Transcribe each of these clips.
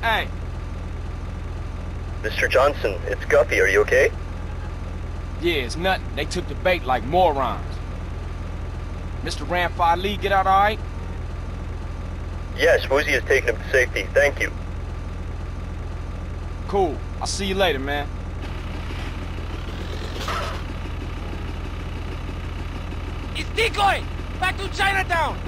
Hey. Mr. Johnson, it's Guffey. Are you okay? Yeah, it's nothing. They took the bait like morons. Mr. Ramfire Lee get out all right? Yes, Woozie has taken him to safety. Thank you. Cool. I'll see you later, man. It's Decoy! Back to Chinatown!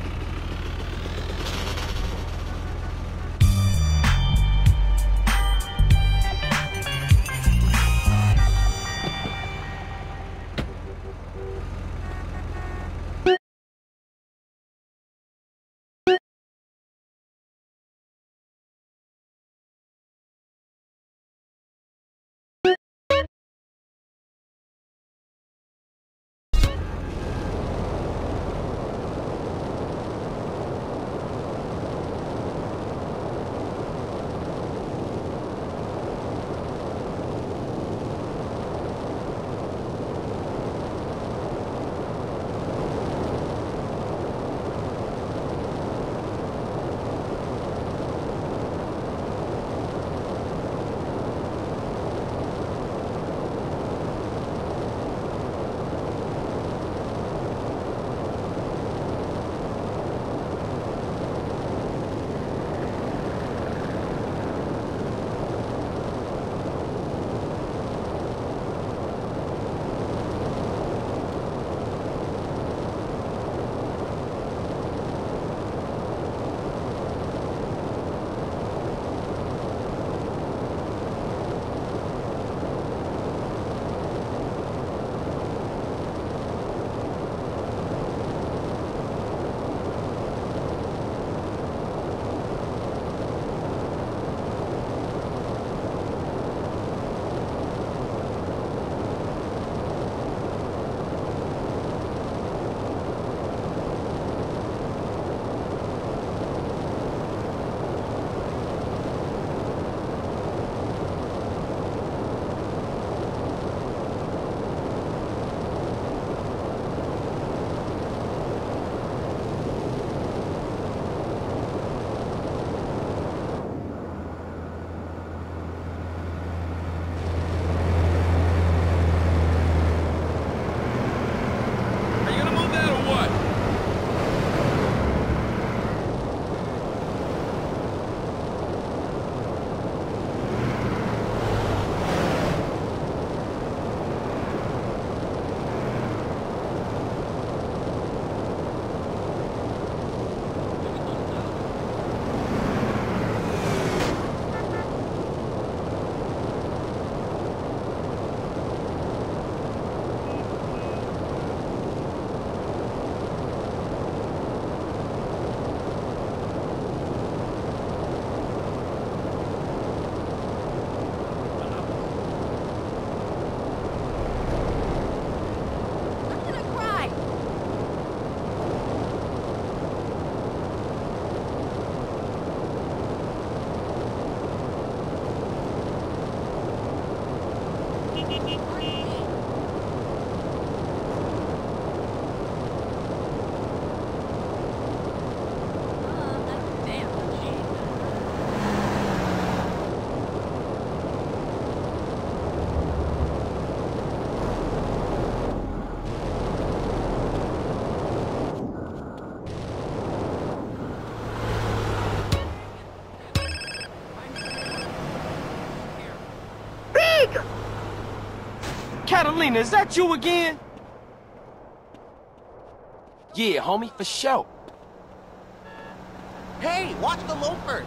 Catalina, is that you again? Yeah, homie, for sure. Hey, watch the loafers!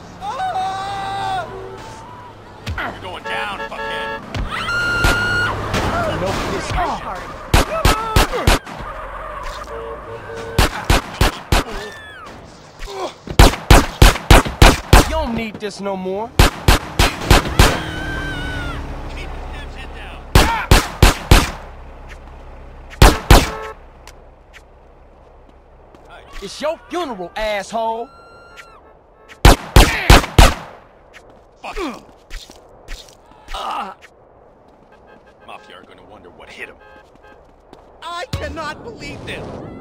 You're going down, fuckhead. No, this hard. You don't need this no more. It's your funeral, asshole. Fuck. Mafia are gonna wonder what hit him. I cannot believe this!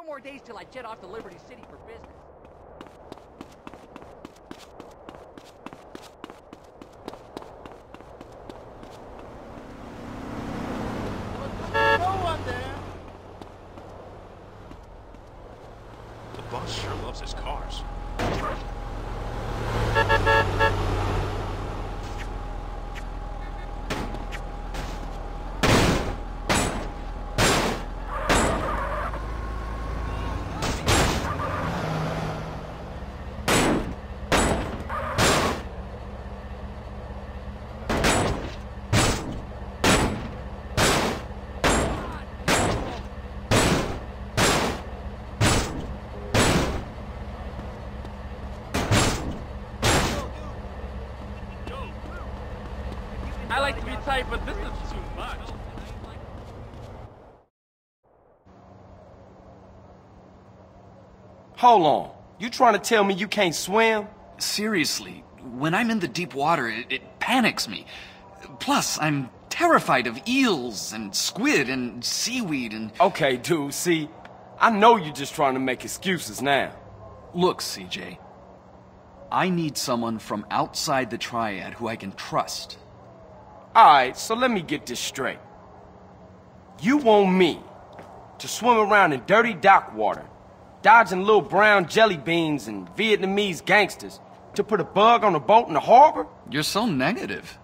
4 more days till I jet off to Liberty City for business. No one there. The boss sure loves his cars. I like to be tight, but this is too much. Hold on. You trying to tell me you can't swim? Seriously, when I'm in the deep water, it panics me. Plus, I'm terrified of eels and squid and seaweed and... Okay, dude, see, I know you're just trying to make excuses now. Look, CJ, I need someone from outside the Triad who I can trust. Alright, so let me get this straight. You want me to swim around in dirty dock water, dodging little brown jelly beans and Vietnamese gangsters, to put a bug on a boat in the harbor? You're so negative.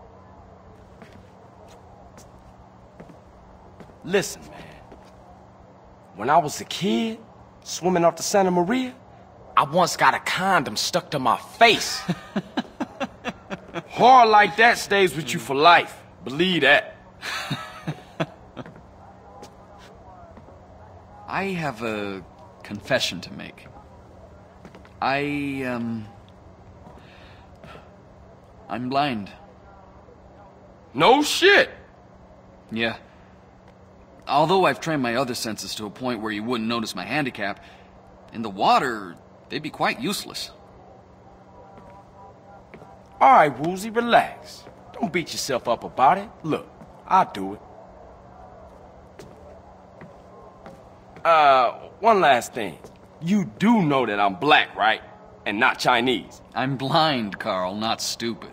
Listen, man. When I was a kid, swimming off the Santa Maria, I once got a condom stuck to my face. Horror like that stays with you for life. Believe that. I have a confession to make. I'm blind. No shit. Yeah. Although I've trained my other senses to a point where you wouldn't notice my handicap, in the water, they'd be quite useless. Alright, Woozie, relax. Don't beat yourself up about it. Look, I'll do it. One last thing. You do know that I'm black, right? And not Chinese. I'm blind, Carl, not stupid.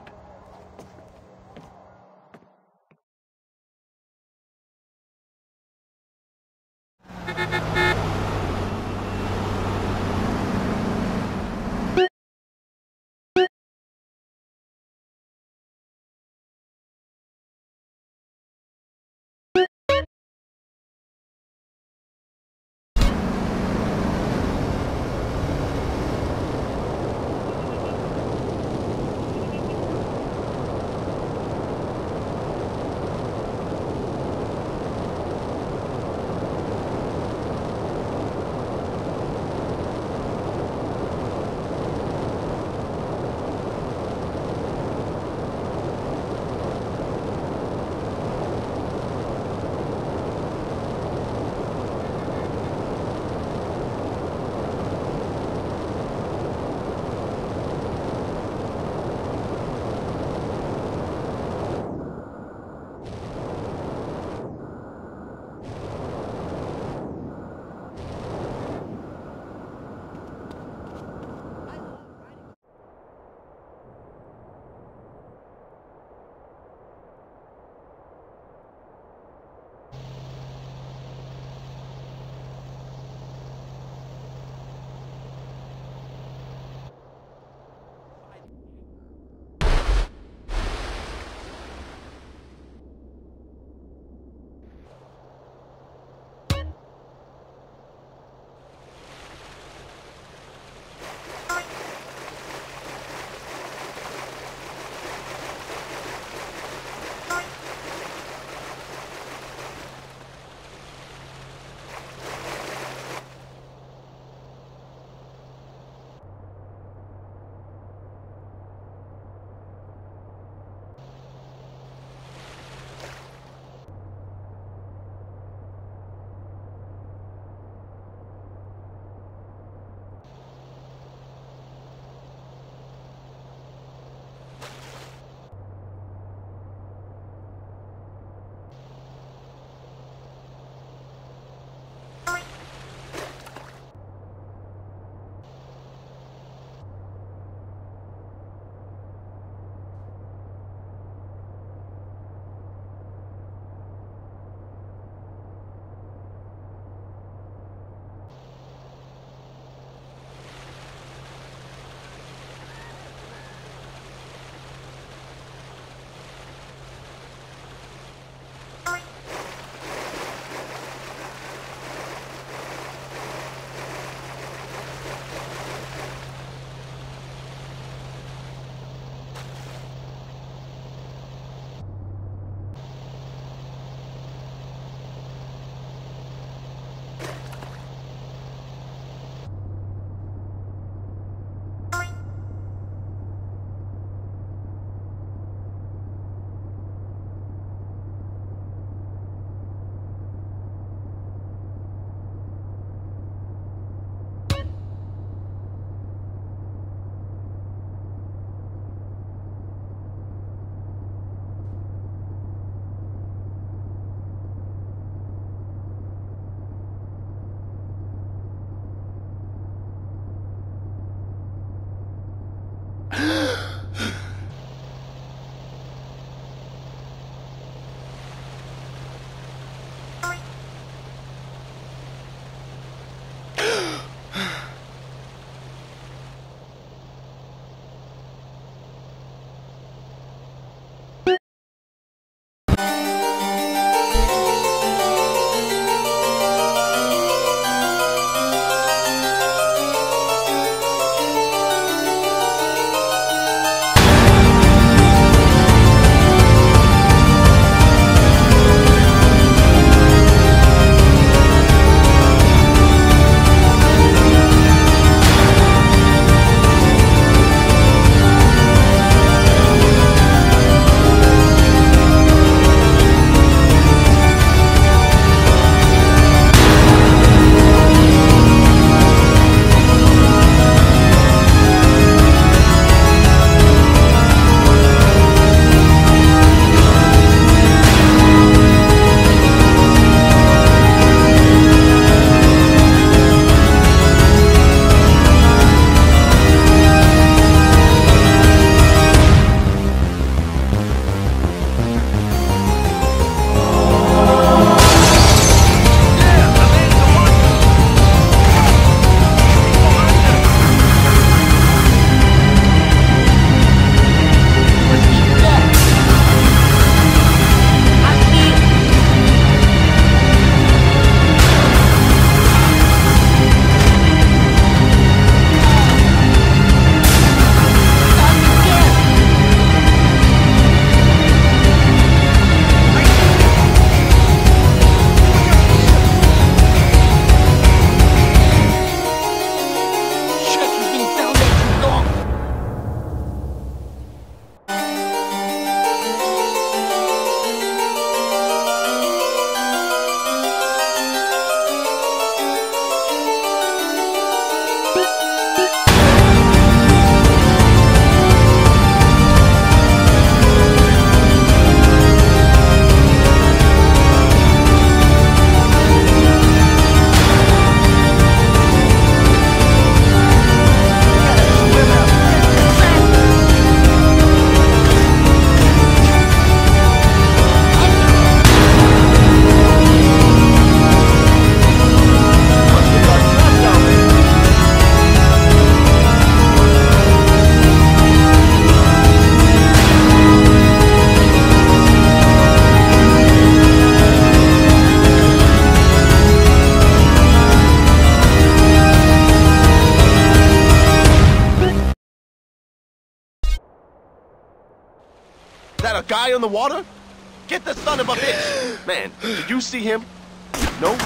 that a guy on the water? Get the son of a bitch! Man, did you see him? No?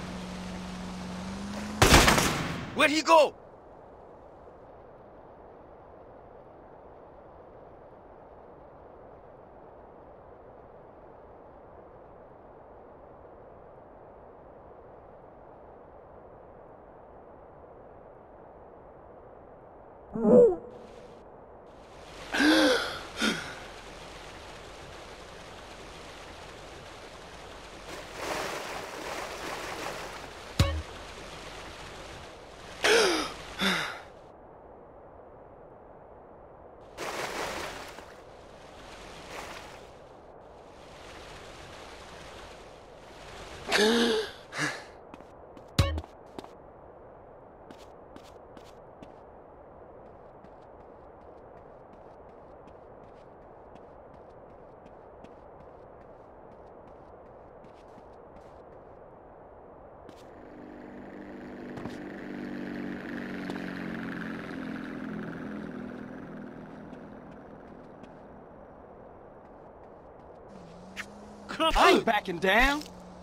Where'd he go? I ain't backing down.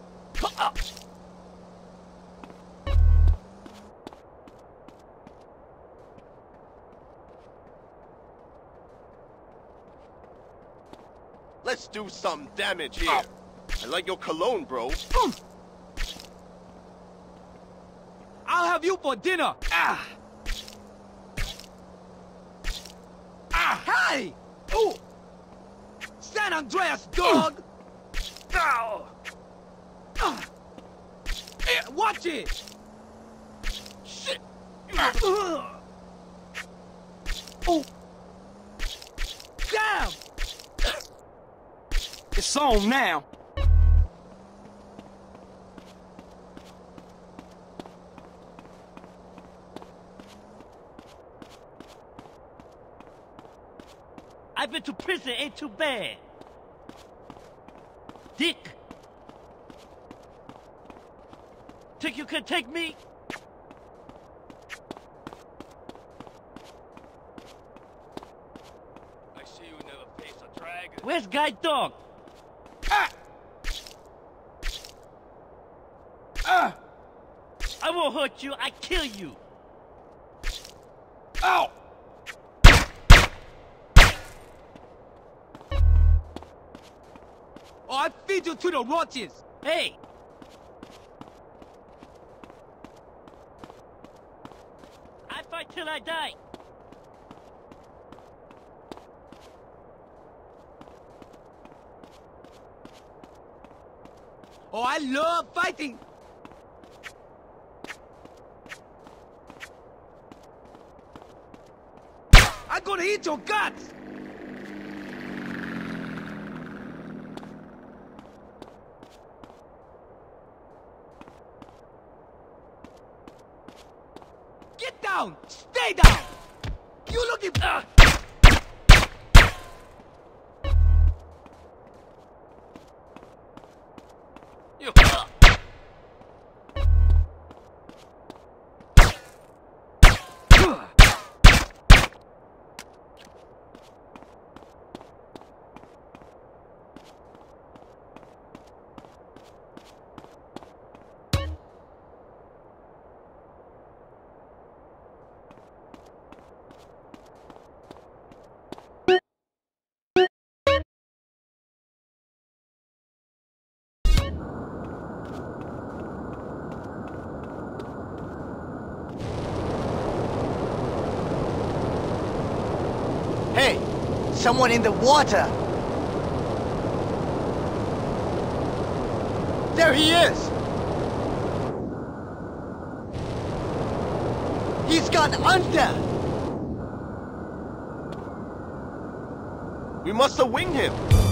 Let's do some damage here. I like your cologne, bro. I'll have you for dinner. Hey! Ooh! San Andreas, dog! Watch it! Shit! Oh! Damn! It's on now. I've been to prison, ain't too bad. Dick! Think you can take me? I see you never face a dragon. Where's Guide Dog? I won't hurt you, I kill you. Ow! Or I feed you to the roaches. Hey! I fight till I die. Oh, I love fighting. I'm gonna eat your guts. Get down! Stay down! You looking... You. Hey, someone in the water. There he is. He's gone under. We must have winged him.